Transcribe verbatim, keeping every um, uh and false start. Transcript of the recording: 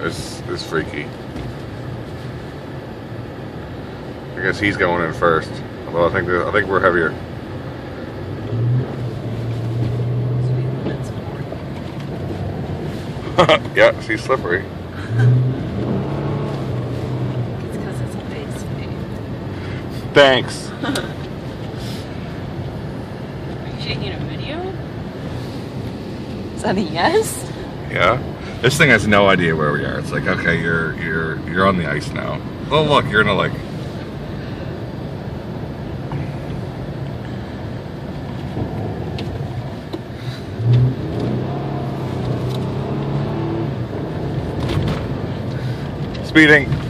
is, is freaky. I guess he's going in first. Although I think that, I think we're heavier. Yeah, she's slippery. It's because it's a face speed. Thanks. Are you taking a video? Is that a yes? Yeah. This thing has no idea where we are. It's like, okay, you're you're you're on the ice now. Oh look, you're in a lake. Speeding.